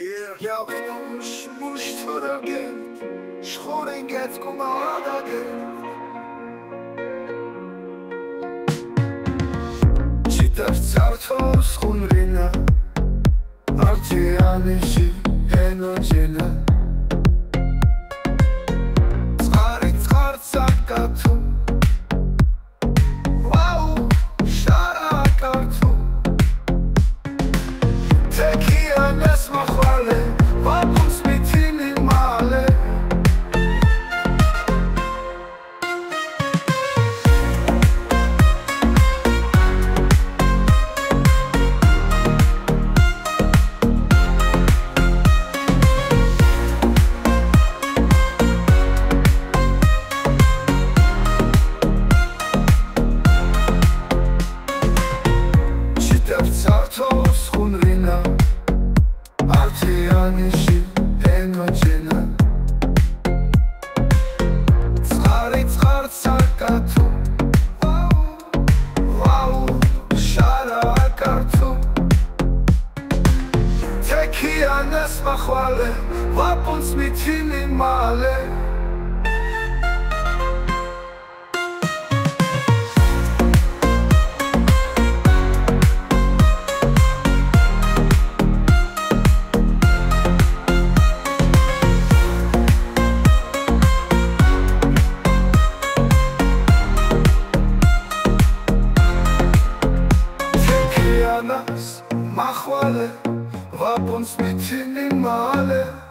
მუშ-მუშ თორაგე შხური ნგერწკმა ადაგე ჩიტეფც ართო უსხუნ რინა ართიანიში ენოჯინა წყარი წყარცë აკათუ ვაუღ შარა აკართუ ქიანას ხვალე ვაპუნც მითინьи მაʻალე ჩიტეფც ართო უსხუნ რინა ართიანიში ენოჯინა წყარი წყარცë აკათუ ვაუღ შარა აკართუ ქიანას ხვალე ვაპუნც მითინьи მაʻალე ქიანას ხვალე ვაპუნც მითინьи მაʻალე